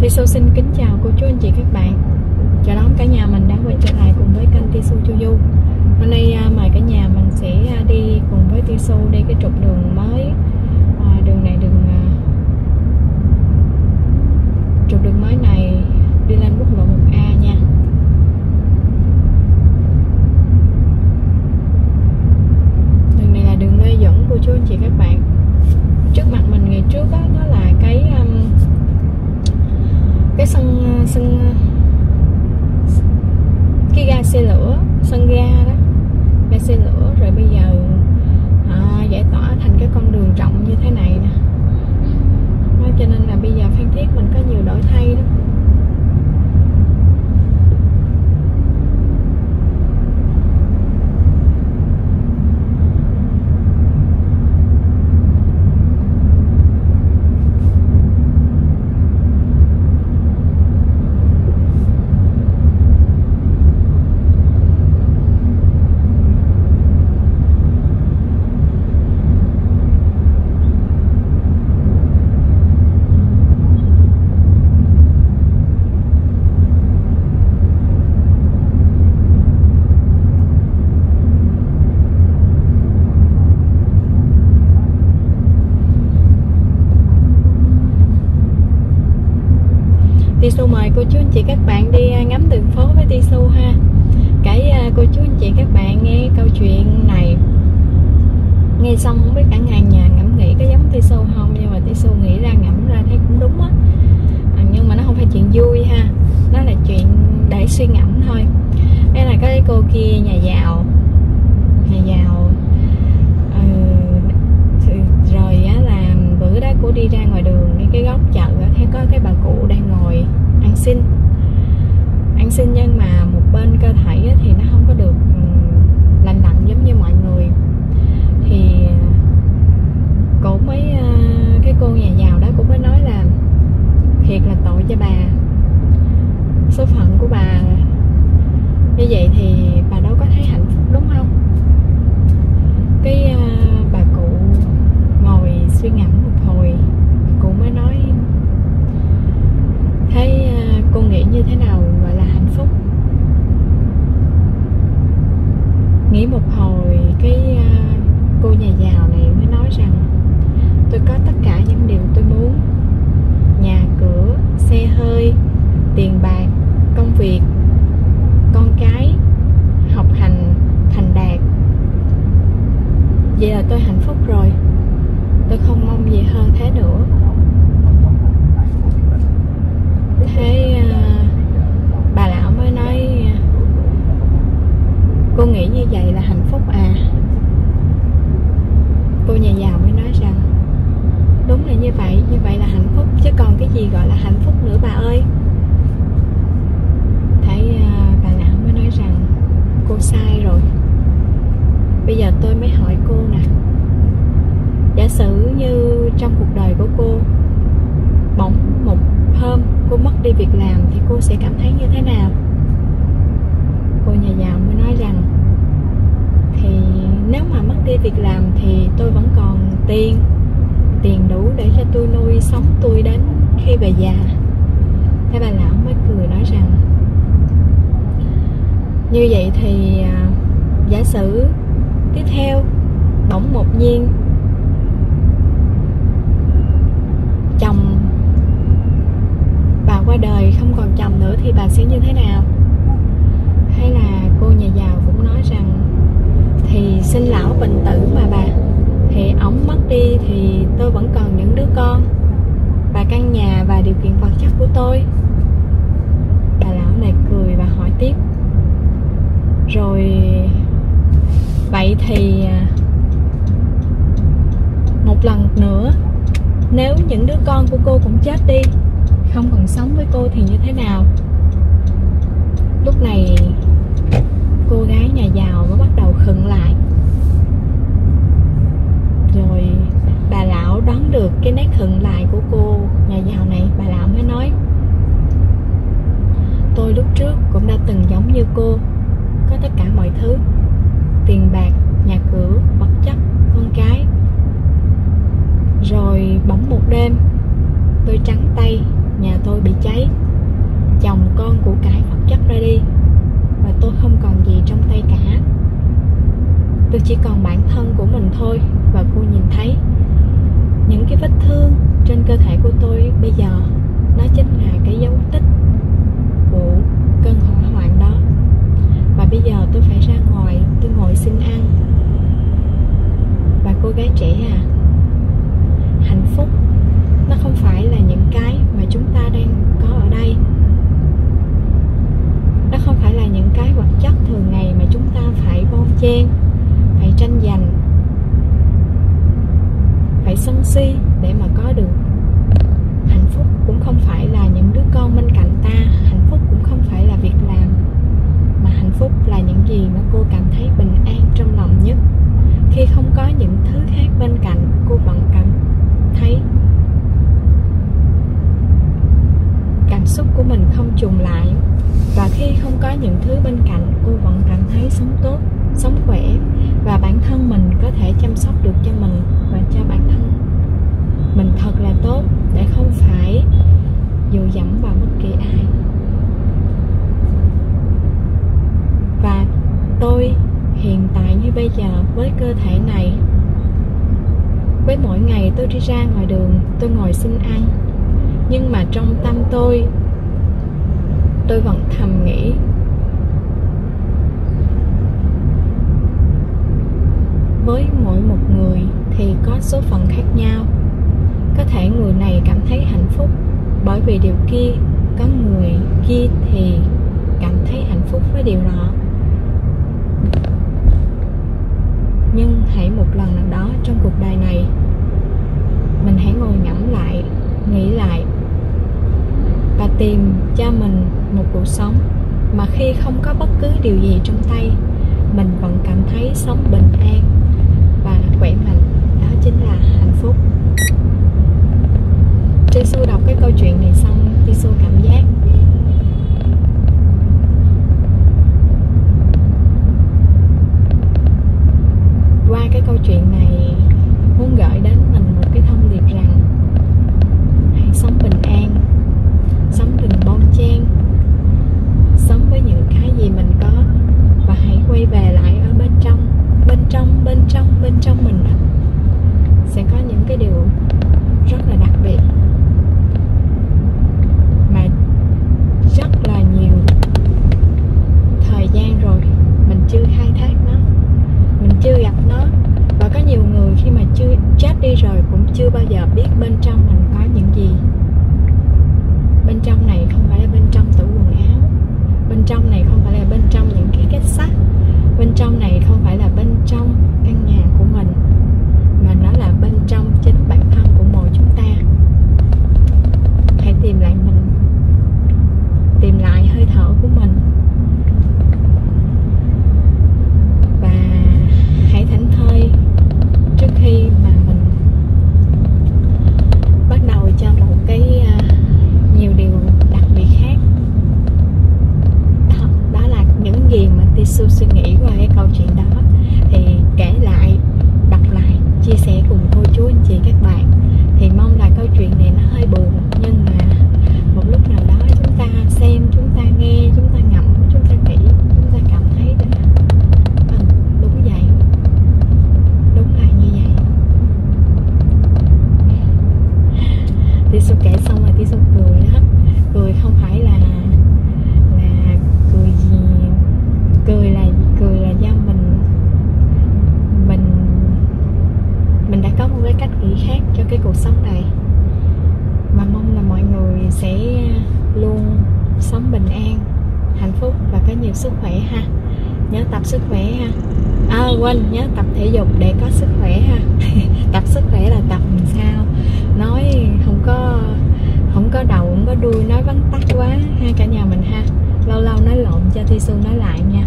Tisu xin kính chào cô chú anh chị các bạn. Chào đón cả nhà mình đã quay trở lại cùng với kênh Tisu Chu Du. Hôm nay mời cả nhà mình sẽ đi cùng với Tisu đi cái trục đường mới. Đường này trục đường mới này đi lên quốc lộ 1A nha. Đường này là đường Lê Duẩn cô chú anh chị các bạn. Trước mặt mình ngày trước đó, nó là cái ga xe lửa, sân ga đó, ga xe lửa. Rồi bây giờ giải tỏa thành cái con đường rộng như thế này nè. Đó, cho nên là bây giờ Phan Thiết mình có nhiều đổi thay đó. Tisu mời cô chú anh chị các bạn đi ngắm đường phố với Tisu ha. Cô chú anh chị các bạn nghe câu chuyện này, nghe xong không biết cả ngày nhà ngẫm nghĩ có giống Tisu không, nhưng mà Tisu nghĩ ra ngẫm ra thấy cũng đúng á. Nhưng mà nó không phải chuyện vui ha, nó là chuyện để suy ngẫm thôi. Đây là cái cô kia nhà giàu rồi á, là bữa đó cô đi ra ngoài đường cái góc chợ thấy có cái bà cụ đang ngồi ăn xin, nhưng mà một bên cơ thể thì nó không có được lành lặn giống như mọi người. Thì cổ mới cái cô nhà giàu đó cũng mới nói là thiệt là tội cho bà, số phận của bà như vậy thì bà đâu có thấy hạnh phúc đúng không. Bà cụ ngồi suy ngẫm một hồi, bà cụ mới nói thấy cô nghĩ như thế nào gọi là hạnh phúc. Nghĩ một hồi cô nhà giàu này mới nói rằng tôi có tất cả những điều tôi muốn: nhà cửa, xe hơi, tiền bạc, công việc, con cái, học hành thành đạt. Vậy là tôi hạnh phúc rồi, tôi không mong gì hơn thế nữa. Thế bà lão mới nói cô nghĩ như vậy là hạnh phúc à? Cô nhà giàu mới nói rằng đúng là như vậy là hạnh phúc, chứ còn cái gì gọi là hạnh phúc nữa bà ơi. Thấy bà lão mới nói rằng cô sai rồi. Bây giờ tôi mới hỏi cô nè, giả sử như trong cuộc đời của cô bỗng một hôm cô mất đi việc làm thì cô sẽ cảm thấy như thế nào? Cô nhà giàu mới nói rằng thì nếu mà mất đi việc làm thì tôi vẫn còn tiền đủ để cho tôi nuôi sống tôi đến khi về già. Thế bà lão mới cười nói rằng như vậy thì giả sử tiếp theo bỗng một nhiên chồng bà qua đời không còn chồng nữa thì bà sẽ như thế nào? Hay là cô nhà giàu cũng nói rằng thì sinh lão bệnh tử mà bà, thì ổng mất đi thì tôi vẫn còn những đứa con và căn nhà và điều kiện vật chất của tôi. Bà lão này cười và hỏi tiếp, rồi vậy thì một lần nữa nếu những đứa con của cô cũng chết đi, không còn sống với cô thì như thế nào? Lúc này cô gái nhà giàu mới bắt đầu khựng lại. Rồi bà lão đoán được cái nét khựng lại của cô nhà giàu này. Bà lão mới nói, tôi lúc trước cũng đã từng giống như cô, có tất cả mọi thứ: tiền bạc, nhà cửa, vật chất, con cái. Rồi bỗng một đêm tôi trắng tay, nhà tôi bị cháy, chồng con của cải vật chất ra đi, và tôi không còn gì trong tay cả. Tôi chỉ còn bản thân của mình thôi. Và cô nhìn thấy những cái vết thương trên cơ thể của tôi bây giờ, nó chính là cái dấu tích của cơn hỏa hoạn đó. Và bây giờ tôi phải ra ngoài, tôi ngồi xin ăn. Và cô gái trẻ à, hạnh phúc nó không phải là những cái mà chúng ta đang có ở đây. Nó không phải là những cái vật chất thường ngày mà chúng ta phải bon chen, phải tranh giành, phải sân si để mà có được. Hạnh phúc cũng không phải là những đứa con bên cạnh ta. Hạnh phúc cũng không phải là việc làm. Mà hạnh phúc là những gì mà cô cảm thấy bình an trong lòng nhất. Khi không có những thứ khác bên cạnh, cô vẫn cảm thấy cảm xúc của mình không trùng lại. Và khi không có những thứ bên cạnh, cô vẫn cảm thấy sống tốt, sống khỏe, và bản thân mình có thể chăm sóc được cho mình và cho bản thân mình thật là tốt, để không phải dựa dẫm vào bất kỳ ai. Và tôi hiện tại như bây giờ với cơ thể này, với mỗi ngày tôi đi ra ngoài đường, tôi ngồi xin ăn, nhưng mà trong tâm tôi vẫn thầm nghĩ với mỗi một người thì có số phận khác nhau. Có thể người này cảm thấy hạnh phúc bởi vì điều kia, có người kia thì cảm thấy hạnh phúc với điều đó. Nhưng hãy một lần nào đó trong cuộc đời này, mình hãy ngồi ngẫm lại, nghĩ lại và tìm cho mình một cuộc sống mà khi không có bất cứ điều gì trong tay, mình vẫn cảm thấy sống bình an và khỏe mạnh. Đó chính là hạnh phúc. Tisu đọc cái câu chuyện này xong, Tisu cảm giác qua cái câu chuyện này muốn gửi đến mình một cái thông điệp rằng hãy sống bình an, sống đừng bon chen, sống với những cái gì mình có, và hãy quay về lại ở bên trong mình đó. Sẽ có những cái điều rất là đặc biệt mà rất là nhiều thời gian rồi mình chưa khai thác nó, mình chưa gặp nó. Và có nhiều người khi mà chưa chết đi rồi cũng chưa bao giờ biết bên trong mình có những gì. Bên trong này không phải là bên trong tủ quần áo, bên trong này không phải là bên trong những cái kết sắt, bên trong này không phải là bên trong căn nhà của mình, mà nó là bên trong chính bản thân của mỗi chúng ta. Hãy tìm lại mình, tìm lại hơi thở của mình, và hãy thảnh thơi trước khi mà mình bắt đầu cho một cái nhiều điều đặc biệt khác. Đó là những gì mà Tisu suy nghĩ qua cái câu chuyện đó. Thì kể lại, đọc lại, chia sẻ cùng cô chú anh chị các bạn. Thì mong là câu chuyện này nó hơi buồn, nhưng mà một lúc nào đó chúng ta xem, chúng ta nghe, chúng ta ngẫm, chúng ta nghĩ, chúng ta cảm thấy là đúng vậy, đúng là như vậy. Tisu kể xong rồi Tisu cười đó. Cười không phải là cười gì, cười là do mình đã có một cái cách nghĩ khác cho cái cuộc sống này. Mà mong là mọi người sẽ luôn sống bình an, hạnh phúc và có nhiều sức khỏe ha. Nhớ tập sức khỏe ha. Quên, nhớ tập thể dục để có sức khỏe ha. Tập sức khỏe là tập làm sao nói không có đầu, không có đuôi, nói vắn tắt quá ha cả nhà mình ha. Lâu lâu nói lộn cho Tisu nói lại nha.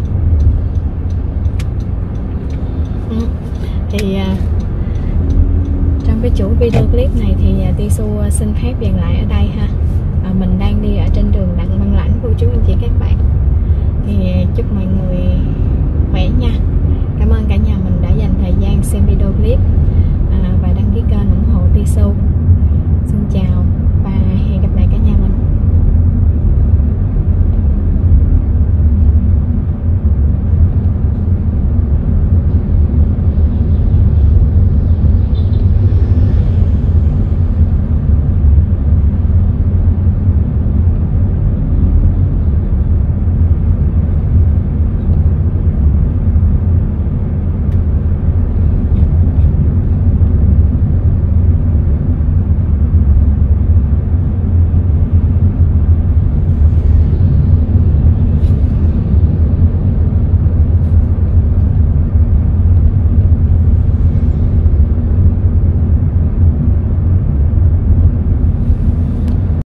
Thì trong cái chuỗi video clip này thì Tisu xin phép dừng lại ở đây ha. Mình đang đi ở trên đường Đặng Văn Lãnh cô chú anh chị các bạn. Thì chúc mọi người khỏe nha. Cảm ơn cả nhà mình đã dành thời gian xem video clip và đăng ký kênh ủng hộ Tisu.